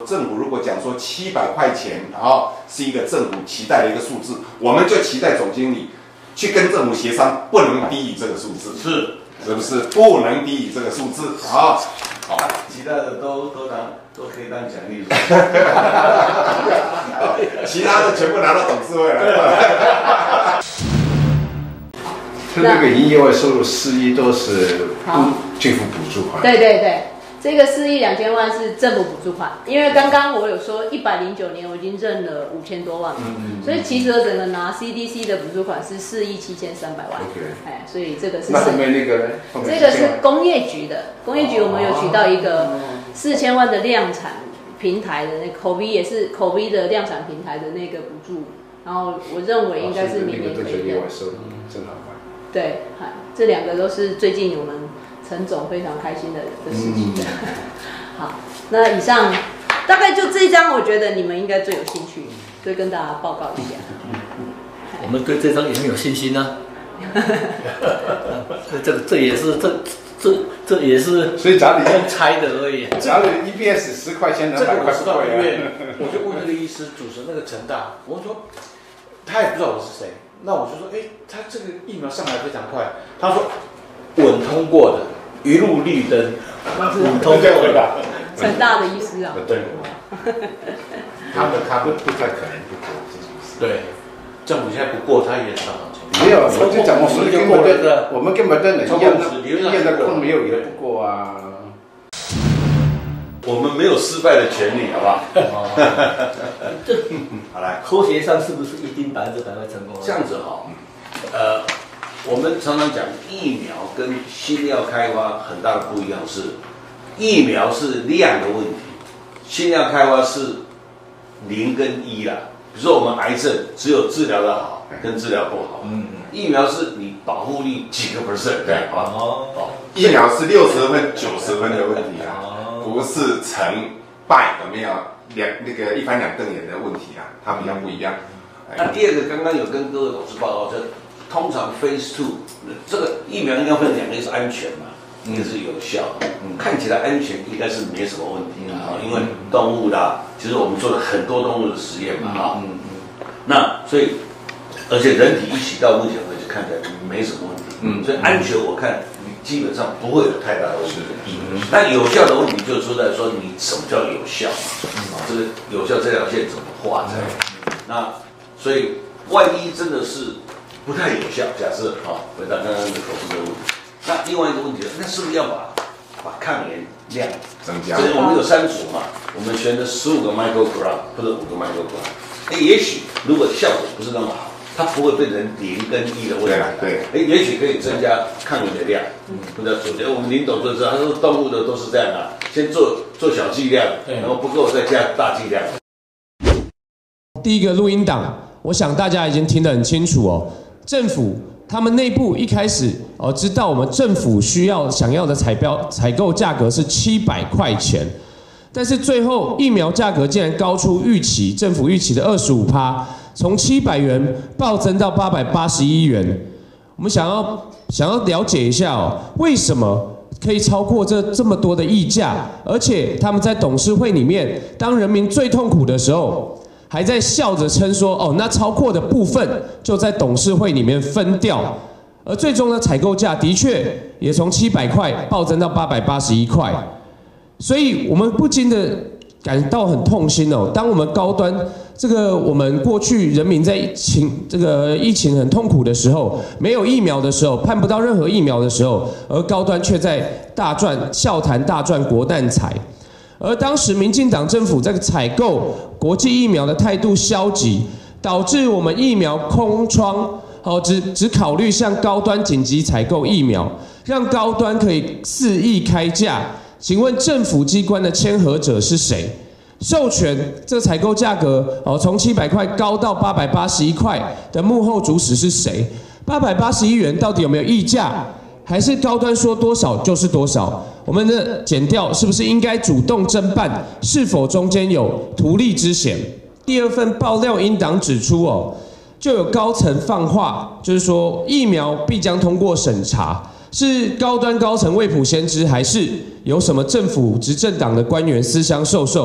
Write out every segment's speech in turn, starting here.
政府如果讲说700块钱，然后是一个政府期待的一个数字，我们就期待总经理去跟政府协商，不能低于这个数字，是不是？不能低于这个数字啊。好， 其他的都可以当奖励。 其他的全部拿到董事会来。 他那个营业外收入4亿都是政府补助款。 对对对，这个4亿2千万是政府补助款，因为刚刚我有说109年我已经认了5000多万，所以其实我整个拿 CDC 的补助款是4亿7300万。哎，所以这个是。 那后面那个呢？ 这个是工业局的，工业局我们有取到一个4000万的量产平台的那口鼻也是口鼻的量产平台的那个补助，然后我认为应该是明年可以的。 真好玩。 对，这2个都是最近我们陈总非常开心的事情。好，那以上大概就这一张，我觉得你们应该最有兴趣，所以跟大家报告一下。 我们对这张也很有信心啊。这也是这也是， 所以假如用猜的而已。 假如EPS10块钱200块不贵啊。 我就问那个医师，主持那个陈大，我说他也不知道我是谁，那我就说，他这个疫苗上来非常快，他说稳通过的，一路绿灯， 稳通过的。 陈大的医师啊。 对。他们不太可能不过这种事。 对，政府现在不过，他也上了。 没有，我就讲我们根本跟人一样的空没有也不过啊。 我们没有失败的权利，好不好？好来， 科学上是不是一定100%会成功？ 这样子哈，我们常常讲疫苗跟新药开发很大的不一样是，疫苗是量的问题，新药开发是0跟1啦。比如说我们癌症只有治疗的好跟治疗不好，疫苗是你保护力几个%，对吧？ 疫苗是60分、90分的问题啊，不是成败有没有那个一翻两瞪眼的问题啊，它比较不一样。 那第二个，刚刚有跟各位董事报告，这通常 Phase 2这个疫苗应该分2个，一个是安全嘛，一个是有效。看起来安全应该是没什么问题的啊，因为动物啦，其实我们做了很多动物的实验嘛啊，那所以而且人体一起到目前为止看起来没什么问题，所以安全我看基本上不会有太大的问题。那有效的问题就是说在说你什么叫有效嘛，这个有效这条线怎么画才？那所以万一真的是不太有效，假设回答刚刚的口述的问题，那另外一个问题，那是不是要把抗原量增加？ 所以我们有3组嘛，我们选的15个 microgram 或者5个 microgram，也许如果效果不是那么好，它不会变成0跟1的问题。对，也许可以增加抗原的量。或者我们林董就知道，他说动物的都是这样啊，先做小剂量，然后不够再加大剂量。 第一个录音档，我想大家已经听得很清楚哦。政府他们内部一开始知道我们政府想要的采购价格是700块钱，但是最后疫苗价格竟然高出政府预期的25%，从700元暴增到881元。我们想要了解一下为什么可以超过这么多的溢价，而且他们在董事会里面，当人民最痛苦的时候，还在笑着称说那超过的部分就在董事会里面分掉，而最终的采购价的确也从700块暴增到881块，所以我们不禁的感到很痛心当我们高端我们过去人民在疫情很痛苦的时候，没有疫苗的时候，盼不到任何疫苗的时候，而高端却在笑谈大赚国难财。而当时民进党政府在采购国际疫苗的态度消极，导致我们疫苗空窗，只考虑向高端紧急采购疫苗，让高端可以肆意开价。请问政府机关的签合者是谁？授权这采购价格从700块高到881块的幕后主使是谁？881元到底有没有溢价？还是高端说多少就是多少？我们的检调是不是应该主动侦办？是否中间有图利之嫌？第2份爆料音档指出就有高层放话，就是说疫苗必将通过审查，是高端高层未卜先知，还是有什么政府执政党的官员私相授受？我们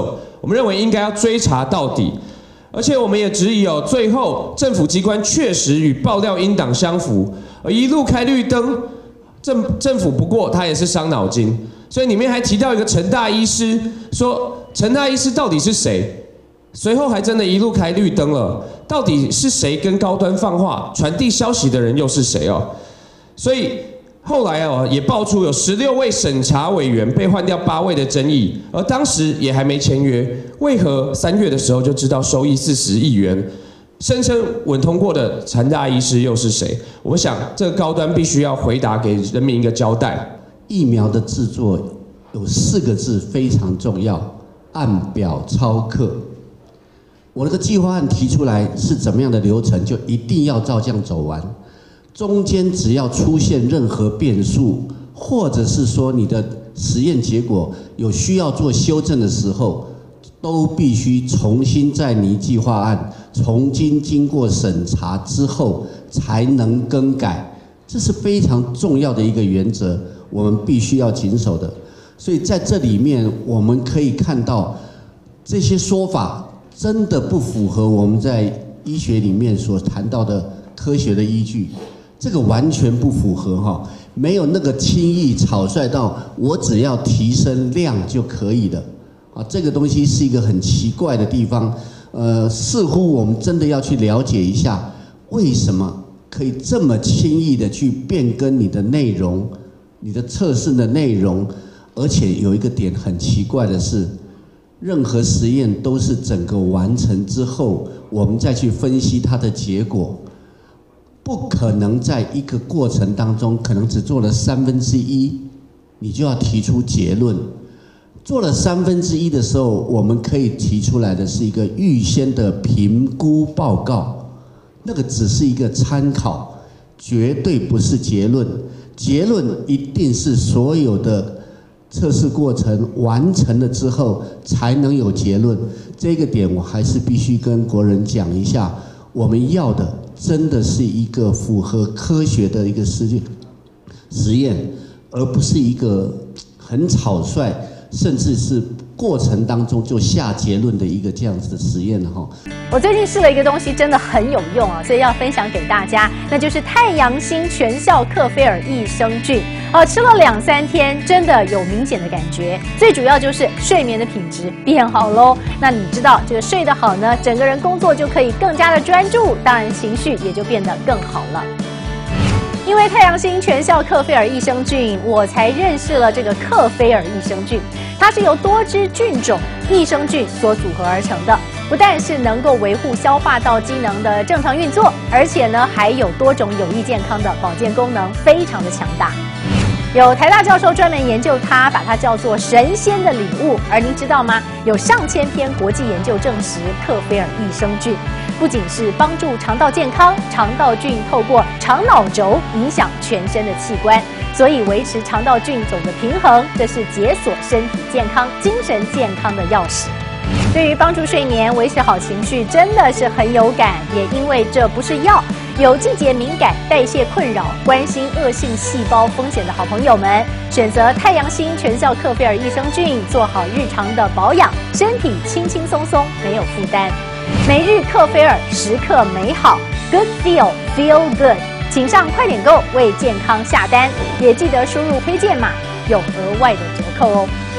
我们认为应该要追查到底。而且我们也质疑哦，最后政府机关确实与爆料音档相符，而一路开绿灯，政府不过他也是伤脑筋。所以里面还提到一个陈大医师，说陈大医师到底是谁？随后还真的一路开绿灯了，到底是谁跟高端放话传递消息的人又是谁哦？所以后来哦也爆出有16位审查委员被换掉8位的争议，而当时也还没签约，为何3月的时候就知道收益40亿元？声称稳通过的陈大医师又是谁？我想这个高端必须要回答给人民一个交代。 疫苗的制作有4个字非常重要：按表操课。我那个计划案提出来是怎么样的流程，就一定要照这样走完。中间只要出现任何变数，或者是说你的实验结果有需要做修正的时候，都必须重新再拟计划案，重新经过审查之后才能更改。这是非常重要的一个原则，我们必须要谨守的。所以在这里面，我们可以看到这些说法真的不符合我们在医学里面所谈到的科学的依据，这个完全不符合哈，没有那个轻易草率到我只要提升量就可以了啊，这个东西是一个很奇怪的地方。似乎我们真的要去了解一下，为什么可以这么轻易的去变更你的内容，你的测试的内容，而且有一个点很奇怪的是，任何实验都是整个完成之后，我们再去分析它的结果，不可能在一个过程当中，可能只做了1/3，你就要提出结论。做了1/3的时候，我们可以提出来的是一个预先的评估报告。那个只是一个参考，绝对不是结论。结论一定是所有的测试过程完成了之后才能有结论。这个点我还是必须跟国人讲一下，我们要的真的是一个符合科学的一个实验，而不是一个很草率，甚至是过程当中就下结论的一个这样子的实验哈。 我最近试了一个东西，真的很有用啊，所以要分享给大家，那就是太阳星全效克菲尔益生菌。吃了2-3天，真的有明显的感觉。最主要就是睡眠的品质变好喽。那你知道这个睡得好呢，整个人工作就可以更加的专注，当然情绪也就变得更好了。因为太阳星全效克菲尔益生菌，我才认识了这个克菲尔益生菌。它是由多支菌种益生菌所组合而成的，不但是能够维护消化道机能的正常运作，而且呢还有多种有益健康的保健功能，非常的强大。有台大教授专门研究它，把它叫做神仙的礼物。而您知道吗？有上千篇国际研究证实，克菲尔益生菌不仅是帮助肠道健康，肠道菌透过肠脑轴影响全身的器官，所以维持肠道菌种的平衡，这是解锁身体健康、精神健康的钥匙。对于帮助睡眠、维持好情绪，真的是很有感。也因为这不是药，有季节敏感、代谢困扰、关心恶性细胞风险的好朋友们，选择太阳星全效克菲尔益生菌，做好日常的保养，身体轻轻松松，没有负担。每日克菲尔，时刻美好 ，Good Feel Feel Good， 请上快点购为健康下单，也记得输入推荐码，有额外的折扣哦。